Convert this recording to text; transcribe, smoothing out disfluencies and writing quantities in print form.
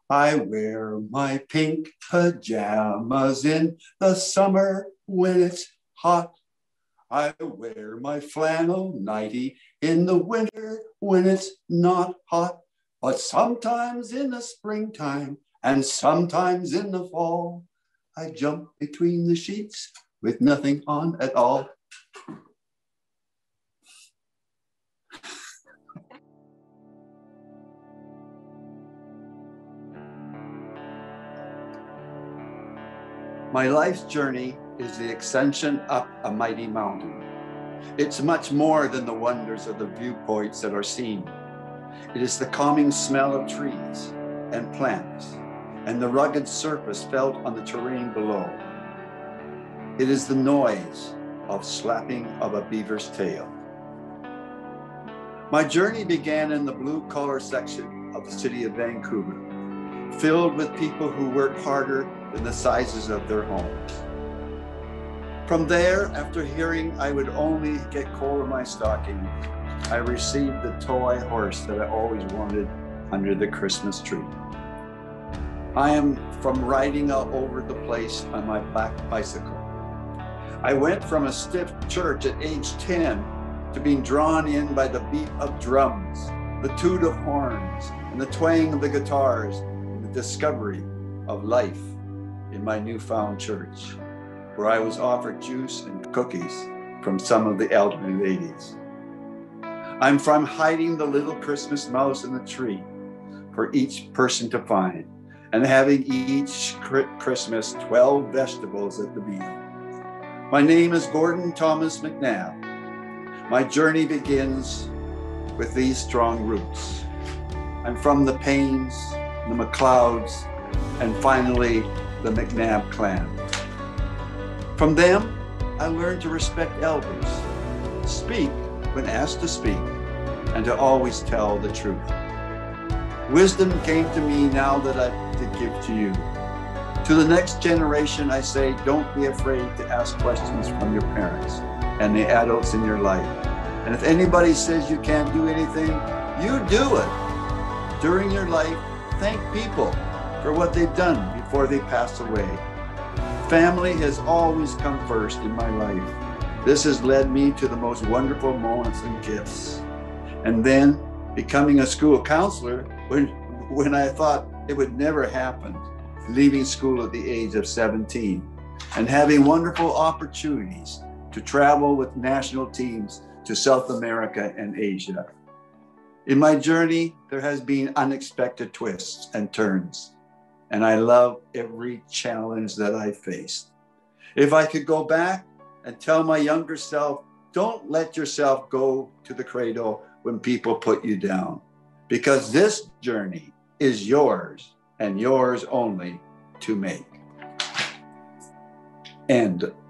I wear my pink pajamas in the summer when it's hot. I wear my flannel nightie in the winter when it's not hot. But sometimes in the springtime and sometimes in the fall, I jump between the sheets with nothing on at all. My life's journey is the ascension up a mighty mountain. It's much more than the wonders of the viewpoints that are seen. It is the calming smell of trees and plants and the rugged surface felt on the terrain below. It is the noise of slapping of a beaver's tail. My journey began in the blue-collar section of the city of Vancouver, filled with people who work harder than the sizes of their homes. From there, after hearing I would only get coal in my stocking, I received the toy horse that I always wanted under the Christmas tree. I am from riding all over the place on my black bicycle. I went from a stiff church at age 10 to being drawn in by the beat of drums, the toot of horns, and the twang of the guitars, and the discovery of life in my newfound church, where I was offered juice and cookies from some of the elderly ladies. I'm from hiding the little Christmas mouse in the tree for each person to find, and having each Christmas 12 vegetables at the meal. My name is Gordon Thomas MacNab. My journey begins with these strong roots. I'm from the Paynes, the MacLeods, and finally the MacNab clan. From them, I learned to respect elders, speak when asked to speak, and to always tell the truth. Wisdom came to me now that I did give to you. To the next generation, I say, don't be afraid to ask questions from your parents and the adults in your life. And if anybody says you can't do anything, you do it. During your life, thank people for what they've done before they pass away. Family has always come first in my life. This has led me to the most wonderful moments and gifts. And then becoming a school counselor when I thought it would never happen, leaving school at the age of 17 and having wonderful opportunities to travel with national teams to South America and Asia. In my journey, there has been unexpected twists and turns, and I love every challenge that I faced. If I could go back and tell my younger self, don't let yourself go to the cradle when people put you down, because this journey is yours and yours only to make. End